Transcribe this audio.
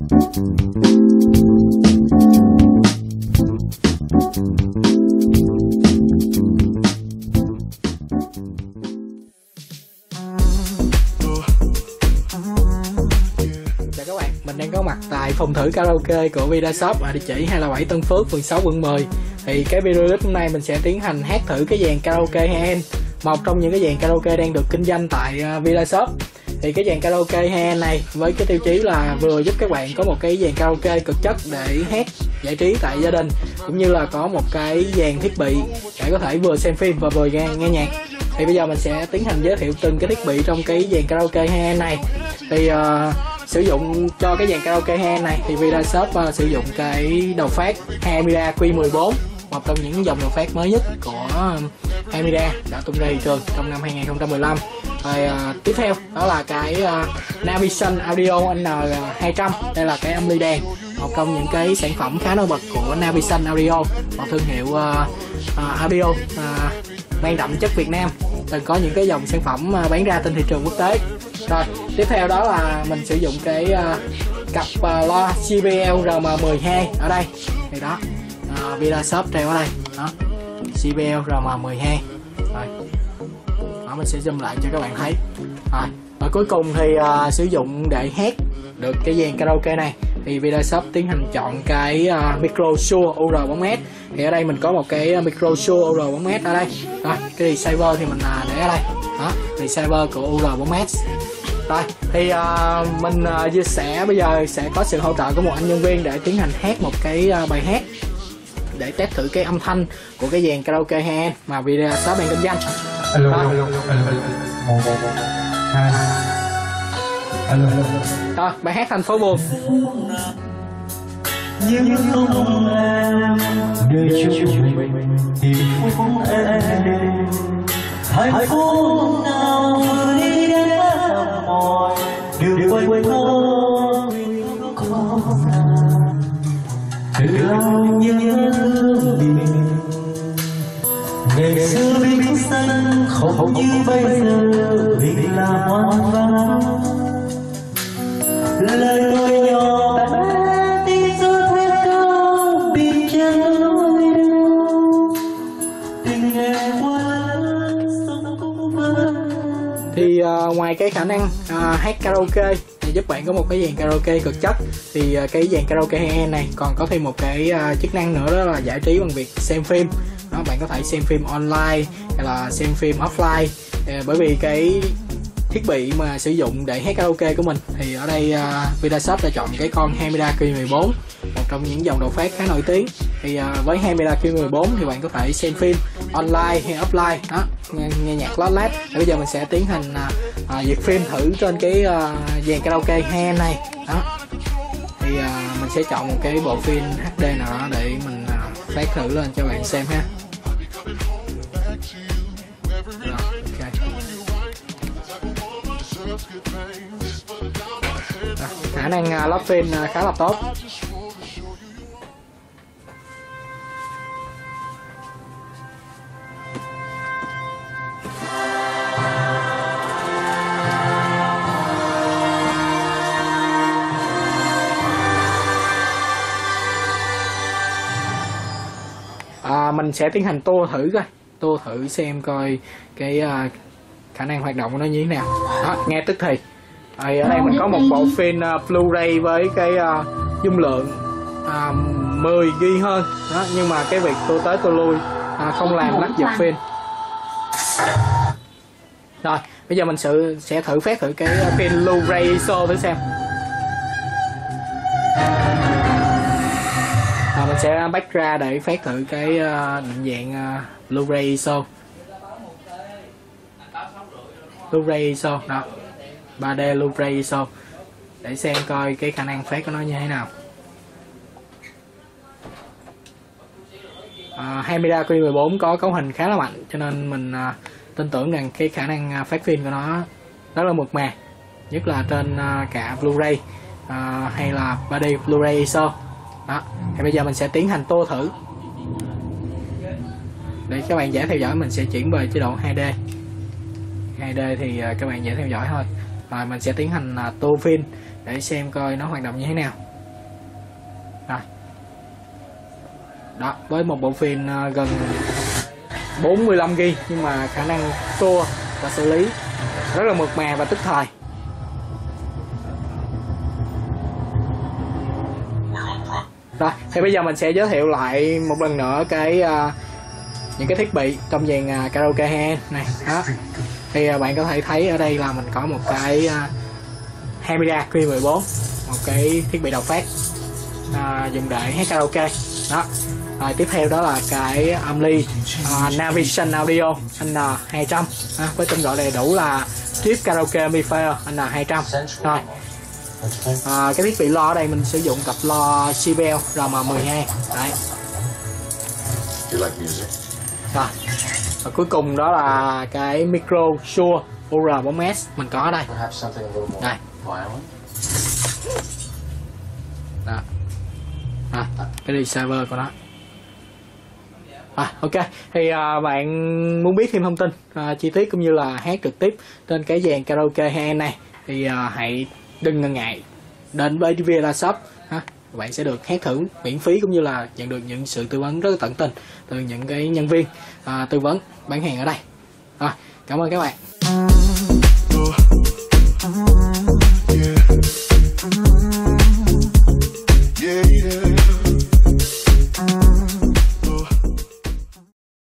Đang có mặt tại phòng thử karaoke của Vidashop ở địa chỉ 207 Tân Phước, phường 6, quận 10. Thì cái video clip hôm nay mình sẽ tiến hành hát thử cái dàn karaoke high-end, một trong những cái dàn karaoke đang được kinh doanh tại Vidashop. Thì cái dàn karaoke high-end này với cái tiêu chí là vừa giúp các bạn có một cái dàn karaoke cực chất để hát giải trí tại gia đình, cũng như là có một cái dàn thiết bị để có thể vừa xem phim và vừa nghe nhạc. Thì bây giờ mình sẽ tiến hành giới thiệu từng cái thiết bị trong cái dàn karaoke high-end này. Thì sử dụng cho cái dàn karaoke high-end này thì Vidashop sử dụng cái đầu phát Hamida Q14, một trong những dòng đầu phát mới nhất của Hamida đã tung ra thị trường trong năm 2015. Rồi tiếp theo đó là cái Navision Audio N200. Đây là cái âm ly đàn, một trong những cái sản phẩm khá nổi bật của Navision Audio, một thương hiệu audio mang đậm chất Việt Nam, từng có những cái dòng sản phẩm bán ra trên thị trường quốc tế. Rồi tiếp theo đó là mình sử dụng cái cặp loa JBL RM12 ở đây. Thì đó, Vidashop treo ở đây đó, JBL RM12. Rồi đó, mình sẽ zoom lại cho các bạn thấy. Rồi và cuối cùng thì sử dụng để hát được cái dàn karaoke này thì Vidashop tiến hành chọn cái micro Shure UR4S. Thì ở đây mình có một cái micro Shure UR4S ở đây. Rồi cái receiver thì mình để ở đây đó, receiver của UR4S. Rồi thì mình chia sẻ bây giờ sẽ có sự hỗ trợ của một anh nhân viên để tiến hành hát một cái bài hát để test thử cái âm thanh của cái dàn karaoke high-end mà Vidashop đang kinh doanh. Rồi bài hát Thành Phố Buồn. Nhưng không em để chúng mình tìm phút em, hạnh phúc nào vừa đi đến thăm mỏi đường quanh thơ có nàng từ lòng nhớ thương mình. Ngày xưa bình xanh không như bây giờ mình là hoang vắng, lời tôi nhỏ bé tin rồi thêm câu bị chân lối đâu tình em qua sống cũng vẫn. Thì ngoài cái khả năng hát karaoke thì giúp bạn có một cái dàn karaoke cực chất, thì cái dàn karaoke high-end này còn có thêm một cái chức năng nữa, đó là giải trí bằng việc xem phim. Đó, bạn có thể xem phim online hay là xem phim offline. Bởi vì cái thiết bị mà sử dụng để hát karaoke của mình thì ở đây Vidashop đã chọn cái con Hamida Q14, một trong những dòng đầu phát khá nổi tiếng. Thì với Hamida Q14 thì bạn có thể xem phim online hay offline đó, nghe nhạc lót lát. Bây giờ mình sẽ tiến hành duyệt phim thử trên cái dàn karaoke high-end này đó. Thì mình sẽ chọn một cái bộ phim HD nào đó để mình phát thử lên cho bạn xem ha. Rồi, okay. Khả năng load phim khá là tốt. Mình sẽ tiến hành tua thử xem coi cái khả năng hoạt động của nó như thế nào đó, nghe tức thì. Ở đây mình có một bộ phim Blu-ray với cái dung lượng 10 GB hơn đó, nhưng mà cái việc tua tới tua lui không làm lắc giật phim. Rồi bây giờ mình sẽ thử phát thử cái phim Blu-ray ISO thử xem. Mình sẽ back ra để phát thử cái định dạng Blu-ray ISO. Blu-ray ISO đó, 3D Blu-ray ISO để xem coi cái khả năng phát của nó như thế nào. Hamida Q14 có cấu hình khá là mạnh, cho nên mình tin tưởng rằng cái khả năng phát phim của nó rất là mượt mà, nhất là trên cả Blu-ray hay là 3D Blu-ray ISO đó. Thì bây giờ mình sẽ tiến hành tua thử để các bạn dễ theo dõi. Mình sẽ chuyển về chế độ 2D. 2D thì các bạn dễ theo dõi thôi. Rồi mình sẽ tiến hành tua phim để xem coi nó hoạt động như thế nào. Rồi. Đó, với một bộ phim gần 45GB nhưng mà khả năng tua và xử lý rất là mượt mà và tức thời. Rồi, thì bây giờ mình sẽ giới thiệu lại một lần nữa những cái thiết bị trong dàn karaoke high-end này. Đó. Thì bạn có thể thấy ở đây là mình có một cái Hamida Q14, một cái thiết bị đầu phát dùng để hát karaoke. Đó. Rồi tiếp theo đó là cái Amly Navision Audio N200 với tên gọi đầy đủ là Trip Karaoke Amplifier N200. Rồi cái thiết bị lo ở đây mình sử dụng cặp lo JBL RM12. Đấy. Rồi. Và cuối cùng đó là cái micro Shure UR4S mình có ở đây. Đây. Đó. Cái receiver của nó. Ok, thì bạn muốn biết thêm thông tin chi tiết cũng như là hát trực tiếp trên cái dàn karaoke high-end này thì hãy đừng ngần ngại đến với VidaShop. Bạn sẽ được hát thử miễn phí cũng như là nhận được những sự tư vấn rất là tận tình từ những cái nhân viên tư vấn bán hàng ở đây. Rồi, cảm ơn các bạn.